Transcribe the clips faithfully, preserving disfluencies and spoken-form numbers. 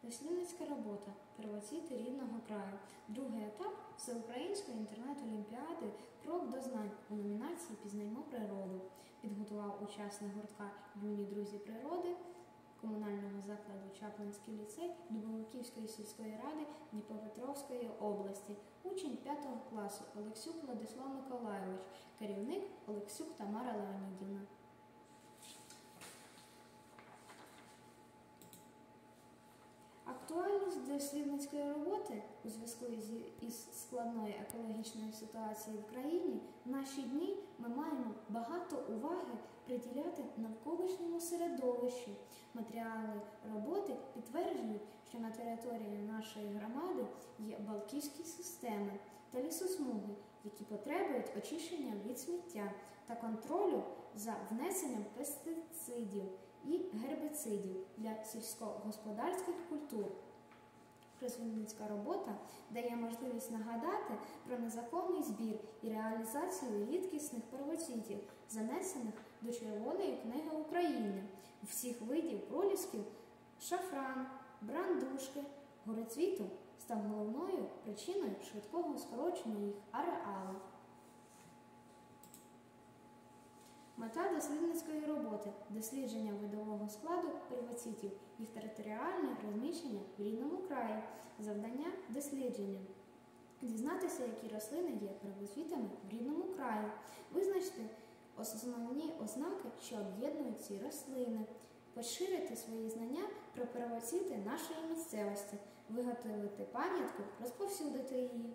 Дослідницька робота «Первоцвіти рідного краю». Другий етап Всеукраїнської інтернет-олімпіади «Крок до знань» у номінації «Пізнаймо природу». Підготував учасник гуртка «Юні друзі природи» комунального закладу Чаплинський ліцей Дубовиківської сільської ради Дніпропетровської області, учень п'ятого класу Олексюк Владислав Миколайович, керівник Олексюк Тамара Леонідівна. Актуальність дослідницької роботи у зв'язку із складною екологічною ситуацією в країні в наші дні ми маємо багато уваги приділяти навколишньому середовищу. Матеріали роботи підтверджують, що на території нашої громади є балківські системи та лісосмуги, які потребують очищення від сміття та контролю за внесенням пестицидів і гербіцидів для сільськогосподарських культур. Дослідницька робота дає можливість нагадати про незаконний збір і реалізацію рідкісних первоцвітів, занесених до Червоної книги України, всіх видів пролісків, шафран, брандушки, горецвіту став головною причиною швидкого скорочення їх ареалу. Мета дослідницької роботи – дослідження видового складу первоцвітів, їх територіальне розміщення в рідному краї, завдання дослідження. Дізнатися, які рослини є первоцвітами в рідному краї, визначити основні ознаки, що об'єднують ці рослини, поширити свої знання про первоцвіти нашої місцевості, виготовити пам'ятку, розповсюдити її.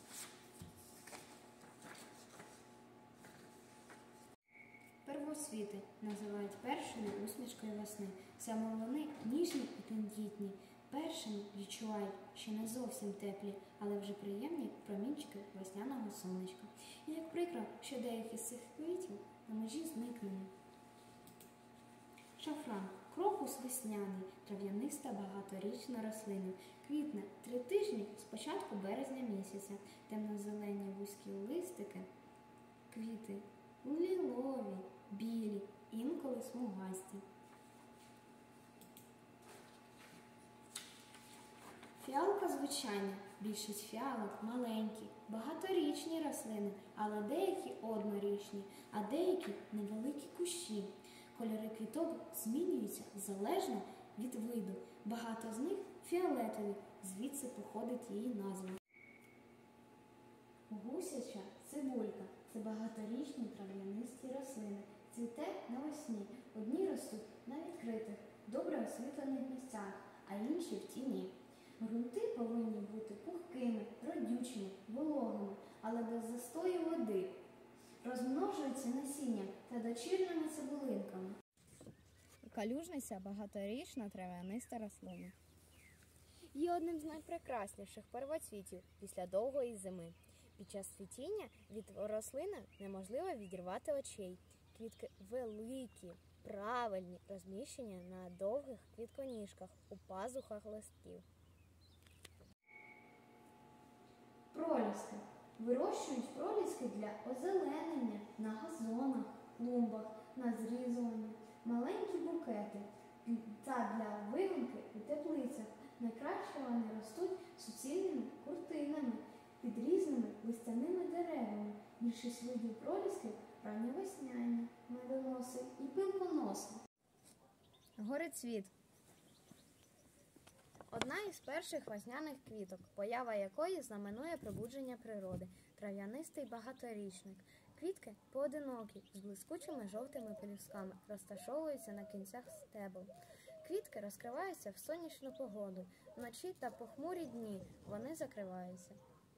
Первоцвіти називають першими усмішкою весни. Саме вони ніжні і тендітні. Першими відчувають, що не зовсім теплі, але вже приємні промінчики весняного сонечка. І як прикро, що деякі з цих квітів на межі зникнення. Шафран – крокус весняний, трав'яниста багаторічна рослина. Квітне три тижні з початку березня місяця. Темно-зелені вузькі листики, квіти лілові, білі, інколи смугасті. Фіалка звичайна. Більшість фіалок маленькі, багаторічні рослини, але деякі однорічні, а деякі невеликі кущі. Кольори квіток змінюються залежно від виду. Багато з них фіолетові, звідси походить її назва. Гусяча цибулька – це багаторічні трав'янисті рослини. Цвіте навесні. Одні ростуть на відкритих, добре освітлених місцях, а інші в тіні. Ґрунти повинні бути пухкими, родючими, вологими, але без застою води. Розмножуються насінням та дочірними цибулинками. Калюжниця – багаторічна трав'яниста рослина. Є одним з найпрекрасніших первоцвітів після довгої зими. Під час цвітіння від рослини неможливо відірвати очей. Квітки великі, правильні, розміщені на довгих квітконіжках у пазухах листків. Проліски. Вирощують проліски для озеленення на газонах, клумбах, на зрізування, маленькі букети та для вигонки у теплицях. Найкраще вони ростуть суцільними куртинами під різними листяними деревами. Більшість видів пролісків ранньовесняні, медоноси і пилконоси. Горецвіт – одна із перших весняних квіток, поява якої знаменує пробудження природи. Трав'янистий багаторічник. Квітки поодинокі, з блискучими жовтими пелюстками, розташовуються на кінцях стебел. Квітки розкриваються в сонячну погоду. Вночі та похмурі дні вони закриваються.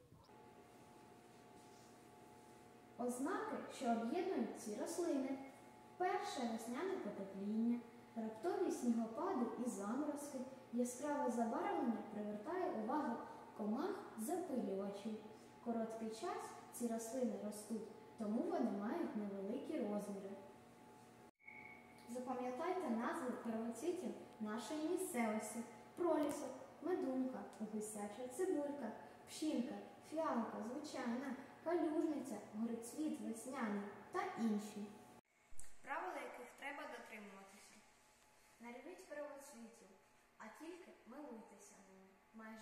Ознаки, що об'єднують ці рослини. Перше весняне потепління, раптові снігопади і заморозки, яскраве забарвлення привертає увагу комах запилювачів. Короткий час ці рослини ростуть, тому вони мають невеликі розміри. Запам'ятайте назви первоцвітів нашої місцевості. Пролісок, медунка, гусяча цибулька, пшінка, фіалка звичайна, калюжниця, горецвіт весняний та інші. Правила, яких треба дотримуватися. Не рвіть первоцвітів, а тільки милуйтеся.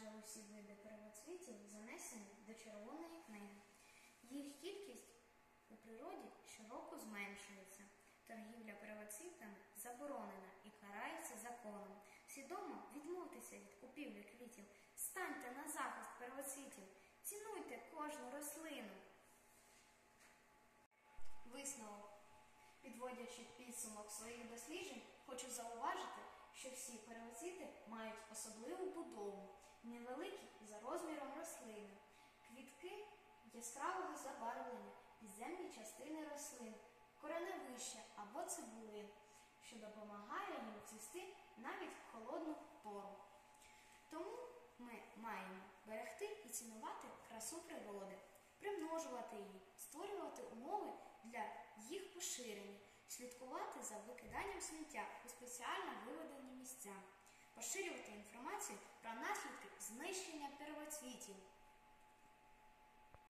майже усі види первоцвітів занесені до Червоної книги. Їх кількість у природі щороку зменшується. Торгівля первоцвітами заборонена і карається законом. Свідомо відмовтеся від купівлі квітів, станьте на захист первоцвітів, цінуйте кожну рослину. Висновок. Підводячи підсумок своїх досліджень, хочу зауважити, що всі первоцвіти мають особливу будову, невеликі за розміром рослини, квітки яскравого забарвлення, підземні частини рослин, кореневища або цибулин, що допомагає їм цвісти навіть в холодну пору. Тому ми маємо берегти і цінувати красу природи, примножувати її, створювати умови для їх поширення, слідкувати за викиданням сміття у спеціально виведені місця, поширювати інформацію про наслідки знищення